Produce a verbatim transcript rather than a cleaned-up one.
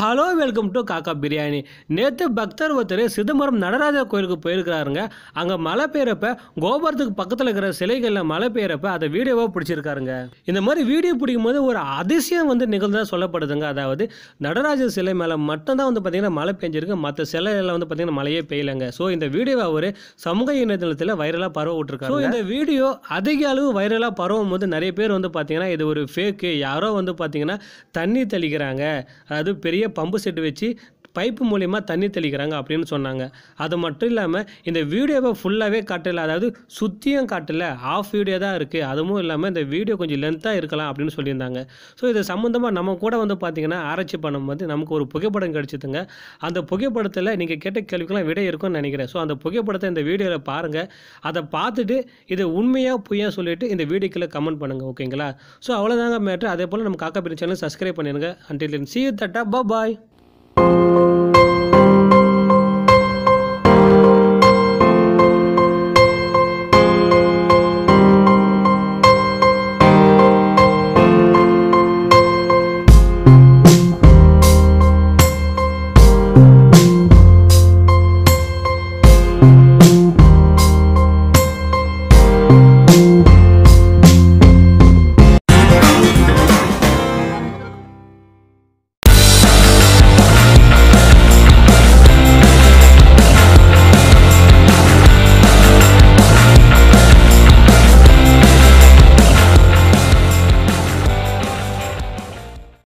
Hello welcome to காக்கா பிரியாணி. நேற்று பக்தர் ஒருத்தர் சிதம்பரம் நடராஜர் கோயிலுக்கு போயிருக்கிறாருங்க. அங்கே மழை பெய்யறப்ப கோபுரத்துக்கு பக்கத்தில் இருக்கிற சிலைகளில் மழை பெய்யறப்ப அதை வீடியோவாக பிடிச்சிருக்காருங்க. இந்த மாதிரி வீடியோ பிடிக்கும் போது ஒரு அதிசயம் வந்து நிகழ்ந்ததாக சொல்லப்படுதுங்க. அதாவது நடராஜர் சிலை மேலே மட்டும்தான் வந்து பார்த்தீங்கன்னா மழை பெஞ்சிருக்கு, மற்ற சிலையில் வந்து பார்த்தீங்கன்னா மழையே பெய்யலைங்க. ஸோ இந்த வீடியோவை அவர் சமூக இணையதளத்தில் வைரலாக பரவ விட்டுருக்காரு. ஸோ இந்த வீடியோ அதிக அளவு வைரலாக பரவும் போது நிறைய பேர் வந்து பார்த்தீங்கன்னா இது ஒரு ஃபேக்கு, யாரோ வந்து பார்த்தீங்கன்னா தண்ணி தெளிக்கிறாங்க, அதாவது பெரிய பம்பு செட்டு வச்சு பைப்பு மூலிமா தண்ணி தெளிக்கிறாங்க அப்படின்னு சொன்னாங்க. அது மட்டும் இல்லாமல் இந்த வீடியோவை ஃபுல்லாகவே காட்டலை, அதாவது சுற்றியும் காட்டலை, ஆஃப் வீடியோ தான் இருக்குது. அதுவும் இல்லாமல் இந்த வீடியோ கொஞ்சம் லென்த்தாக இருக்கலாம் அப்படின்னு சொல்லியிருந்தாங்க. ஸோ இது சம்மந்தமாக நம்ம கூட வந்து பார்த்திங்கன்னா ஆராய்ச்சி பண்ணும்போது நமக்கு ஒரு புகைப்படம் கிடச்சிதுங்க. அந்த புகைப்படத்தில் நீங்கள் கேட்ட கேள்விக்கெல்லாம் விடை இருக்கும்னு நினைக்கிறேன். ஸோ அந்த புகைப்படத்தை இந்த வீடியோவில் பாருங்கள். அதை பார்த்துட்டு இது உண்மையாக பொய்யா சொல்லிவிட்டு இந்த வீடியோக்குள்ளே கமெண்ட் பண்ணுங்கள், ஓகேங்களா? ஸோ அவ்வளோதாங்க மேட்ரு. அதே போல் நம்ம காக்கா பிரியாணி சேனல் சப்ஸ்கிரைப் பண்ணிடுங்க. Until then see you, tata, bye bye.